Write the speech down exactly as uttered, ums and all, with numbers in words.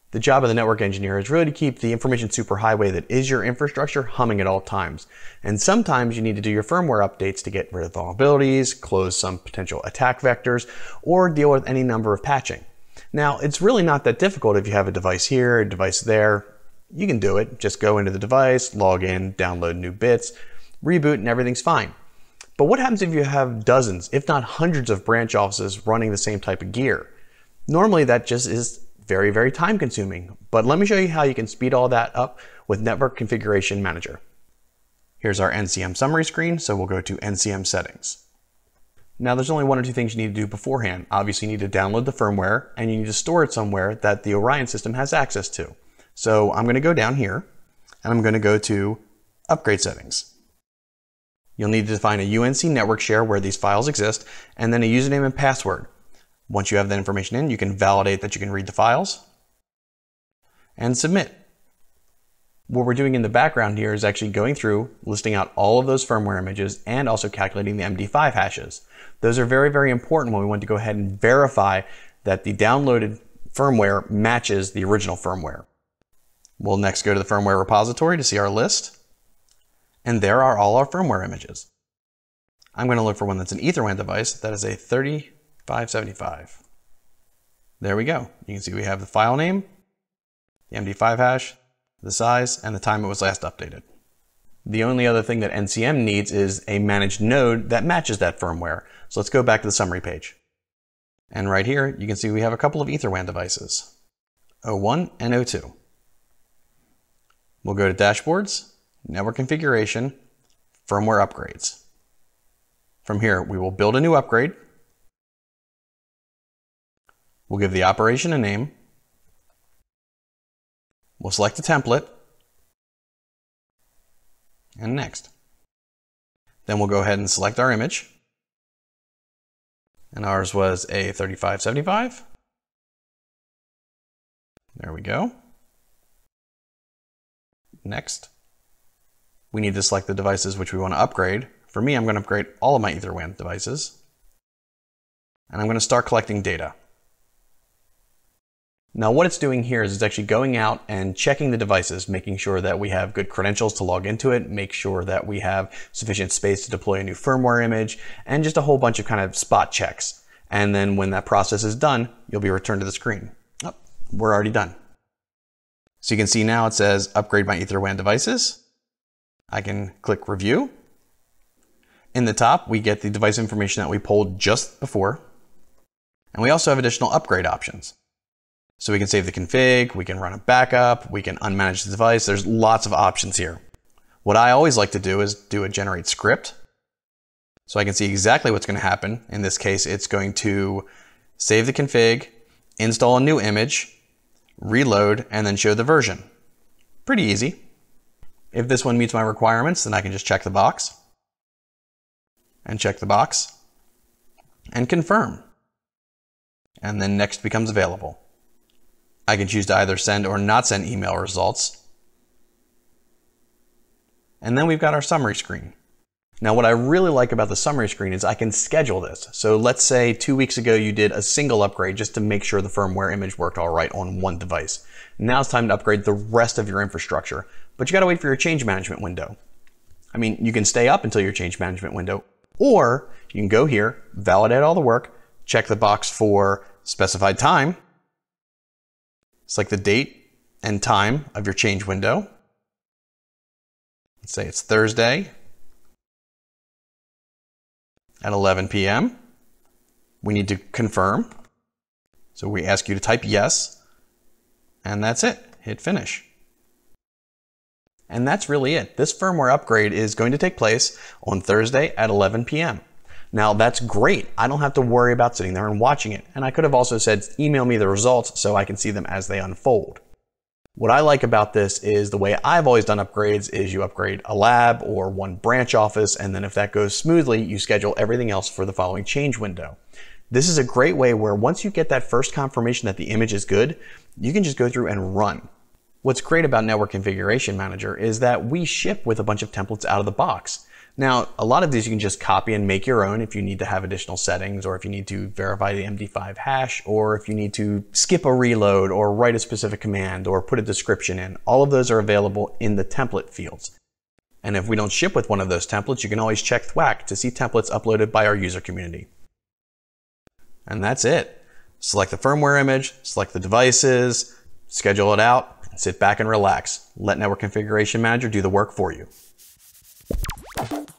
The job of the network engineer is really to keep the information superhighway that is your infrastructure humming at all times. And sometimes you need to do your firmware updates to get rid of vulnerabilities, close some potential attack vectors, or deal with any number of patching. Now, it's really not that difficult if you have a device here, a device there. You can do it. Just go into the device, log in, download new bits, reboot, and everything's fine. But what happens if you have dozens, if not hundreds of branch offices running the same type of gear? Normally that just is very, very time consuming. But let me show you how you can speed all that up with Network Configuration Manager. Here's our N C M summary screen, so we'll go to N C M settings. Now there's only one or two things you need to do beforehand. Obviously you need to download the firmware and you need to store it somewhere that the Orion system has access to. So I'm going to go down here and I'm going to go to Upgrade Settings. You'll need to define a U N C network share where these files exist, and then a username and password. Once you have that information in, you can validate that you can read the files and submit. What we're doing in the background here is actually going through, listing out all of those firmware images and also calculating the M D five hashes. Those are very, very important when we want to go ahead and verify that the downloaded firmware matches the original firmware. We'll next go to the firmware repository to see our list. And there are all our firmware images. I'm going to look for one that's an EtherWAN device. That is a thirty-five seventy-five. There we go. You can see we have the file name, the M D five hash, the size, and the time it was last updated. The only other thing that N C M needs is a managed node that matches that firmware. So let's go back to the summary page. And right here, you can see we have a couple of EtherWAN devices, O one and O two. We'll go to Dashboards, Network Configuration, Firmware Upgrades. From here, we will build a new upgrade. We'll give the operation a name. We'll select a template. And next. Then we'll go ahead and select our image. And ours was a thirty-five seventy-five. There we go. Next. We need to select the devices which we want to upgrade. For me, I'm going to upgrade all of my EtherWAN devices. And I'm going to start collecting data. Now what it's doing here is it's actually going out and checking the devices, making sure that we have good credentials to log into it, make sure that we have sufficient space to deploy a new firmware image, and just a whole bunch of kind of spot checks. And then when that process is done, you'll be returned to the screen. Oh, we're already done. So you can see now it says upgrade my EtherWAN devices. I can click review. In the top, we get the device information that we pulled just before. And we also have additional upgrade options. So we can save the config, we can run a backup, we can unmanage the device. There's lots of options here. What I always like to do is do a generate script. So I can see exactly what's going to happen. In this case, it's going to save the config, install a new image, reload, and then show the version. Pretty easy. If this one meets my requirements, then I can just check the box and check the box and confirm. And then next becomes available. I can choose to either send or not send email results. And then we've got our summary screen. Now what I really like about the summary screen is I can schedule this. So let's say two weeks ago you did a single upgrade just to make sure the firmware image worked all right on one device. Now it's time to upgrade the rest of your infrastructure, but you gotta wait for your change management window. I mean, you can stay up until your change management window, or you can go here, validate all the work, check the box for specified time, select the date and time of your change window. Let's say it's Thursday at eleven p m We need to confirm. So we ask you to type yes, and that's it. Hit finish. And that's really it. This firmware upgrade is going to take place on Thursday at eleven p m Now that's great. I don't have to worry about sitting there and watching it. And I could have also said, email me the results so I can see them as they unfold. What I like about this is the way I've always done upgrades is you upgrade a lab or one branch office, and then if that goes smoothly, you schedule everything else for the following change window. This is a great way where once you get that first confirmation that the image is good, you can just go through and run. What's great about Network Configuration Manager is that we ship with a bunch of templates out of the box. Now, a lot of these you can just copy and make your own if you need to have additional settings, or if you need to verify the M D five hash, or if you need to skip a reload or write a specific command or put a description in. All of those are available in the template fields. And if we don't ship with one of those templates, you can always check thwack to see templates uploaded by our user community. And that's it. Select the firmware image, select the devices, schedule it out, and sit back and relax. Let Network Configuration Manager do the work for you.